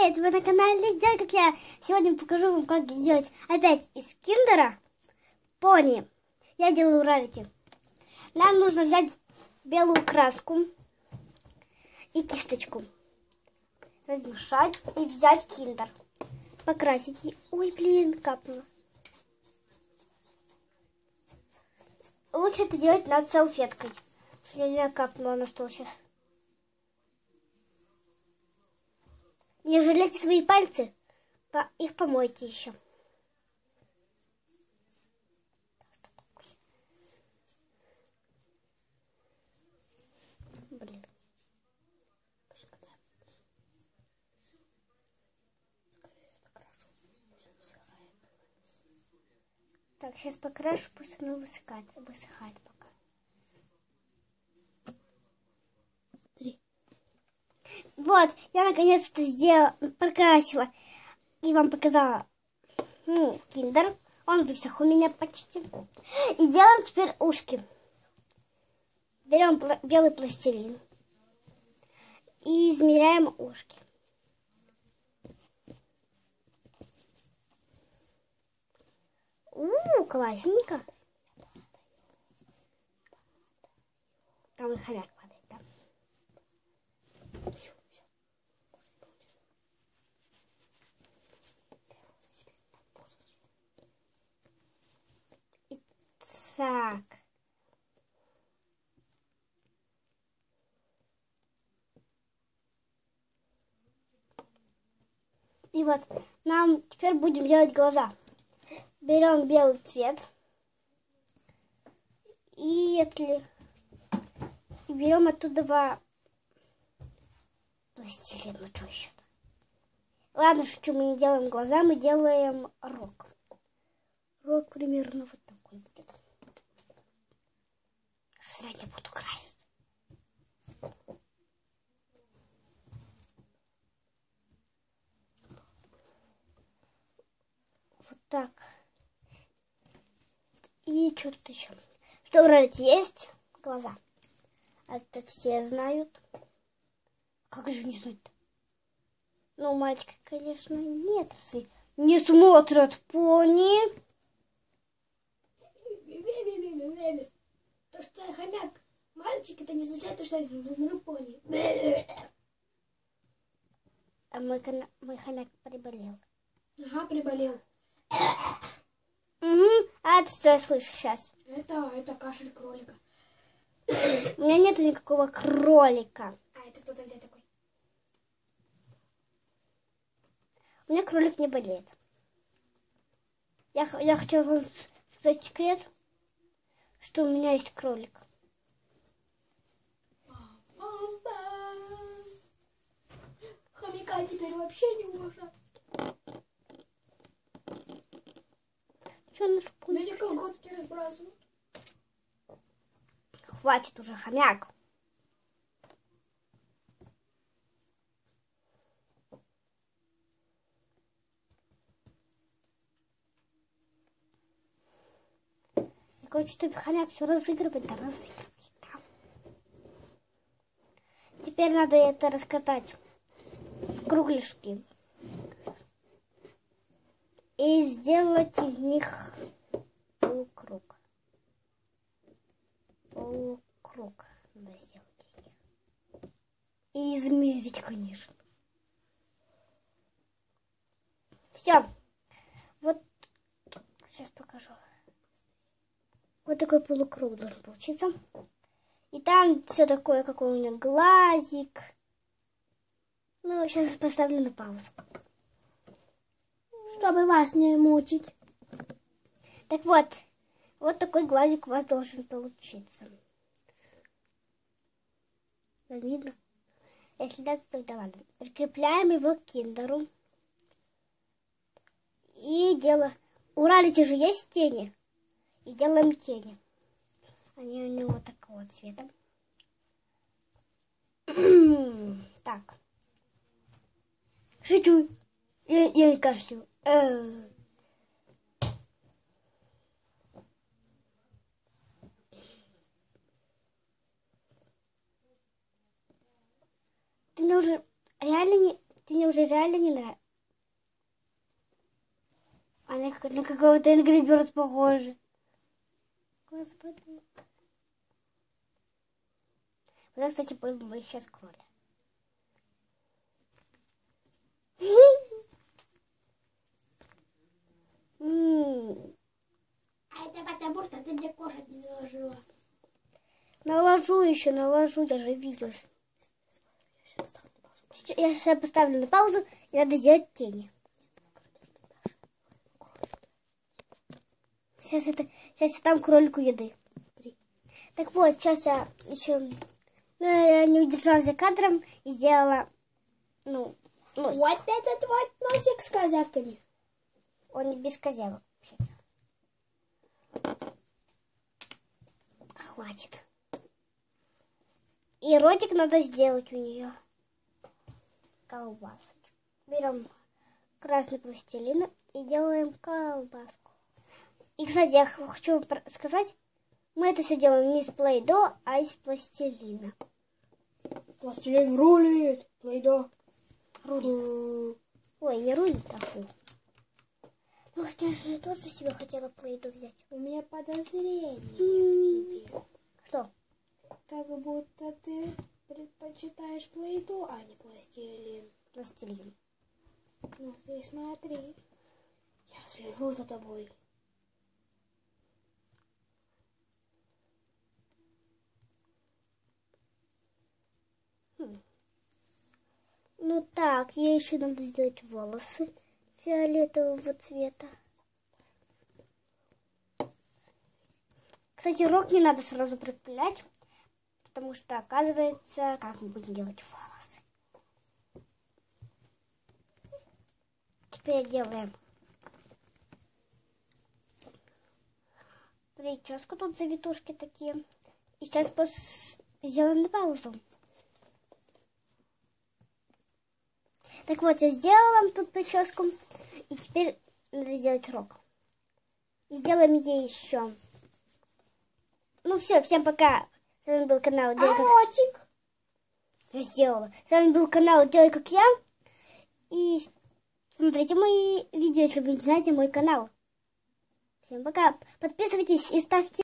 Привет! Вы на канале Сделай Как Я. Сегодня покажу вам, как сделать опять из киндера пони. Я делаю рарити. Нам нужно взять белую краску и кисточку. Размешать и взять киндер. Покрасить. Ой, блин, капнуло. Лучше это делать над салфеткой. Что не капнуло на стол сейчас. Не жалейте свои пальцы, их помойте еще. Блин. Так, сейчас покрашу, пусть оно высыхает пока. Вот, я наконец-то покрасила и вам показала киндер. Он высох у меня почти. И делаем теперь ушки. Берем белый пластилин и измеряем ушки. Классненько. Там и хомяк падает, да? Так. И вот, нам теперь будем делать глаза. Берем белый цвет и берем оттуда пластилин. Ну что еще? Ладно, шучу, мы не делаем глаза, мы делаем рог. Рог примерно вот такой будет. Сразу я буду красить. Вот так. И что тут еще? Что в рарити есть? Глаза. Это все знают. Как же не знать-то? Ну, мальчики, конечно, нет. Не смотрят пони. То, что я хомяк, мальчик, это не означает, что я смотрю пони. А мой хомяк приболел. Ага, приболел. Угу. А это что я слышу сейчас? Это кашель кролика. У меня нету никакого кролика. А это кто тогда такой? У меня кролик не болеет. Я хотела вам сказать секрет, что у меня есть кролик. Хомяка теперь вообще не уважают. Что наш пони? Видите, колготки разбрасывают. Хватит уже, хомяк. Короче, чтобы хомяк все разыгрывать, да разыгрывать. Да. Теперь надо это раскатать в кругляшки. И сделать из них полукруг. Полукруг надо сделать из них. И измерить, конечно. Все. Вот. Сейчас покажу. Вот такой полукруг должен получиться. И там все такое, какой у меня глазик. Ну, сейчас поставлю на паузу. Чтобы вас не мучить. Так вот, вот такой глазик у вас должен получиться. Видно? Если да, то тогда ладно. Прикрепляем его к киндеру. И делаем... У рарити же есть тени. И делаем тени. Они у него такого цвета. Так. Шучу. Я не кашлю. Ты мне уже реально не... Ты мне уже реально не нравишься. Она как на какого-то Angry Birds похожа. Господи. Вот, кстати, был бы сейчас кролик. А это потому, что ты мне кушать не наложила. Наложу, я же видел. Я сейчас поставлю на паузу, и надо сделать тени. Сейчас я дам кролику еды. Так вот, сейчас я еще я не удержалась за кадром и сделала, носик. Вот это твой носик с козявками. Он без козявок. Хватит. И ротик надо сделать у нее. Колбасочку. Берем красный пластилин и делаем колбаску. И, кстати, я хочу сказать, мы это все делаем не из плей-до, а из пластилина. Пластилин рулит. Плей-до. Рулит. Ой, не рулит, а фу. Ну, хотя же я тоже себе хотела плей-до взять. У меня подозрение к тебе. Что? Как будто ты предпочитаешь плей-до, а не пластилин. Пластилин. Ну, ты смотри. Я слежу за тобой. Ну так, ей еще надо сделать волосы фиолетового цвета. Кстати, рог не надо сразу припылять, потому что, оказывается, как мы будем делать волосы. Теперь делаем прическу, тут завитушки такие. И сейчас сделаем на паузу. Так вот, я сделала тут прическу, и теперь надо сделать рог. И сделаем ей еще. Ну все, всем пока. С вами был канал Делай как... Ротик. Я сделала. С вами был канал Делай как я. И смотрите мои видео, если вы не знаете мой канал. Всем пока. Подписывайтесь и ставьте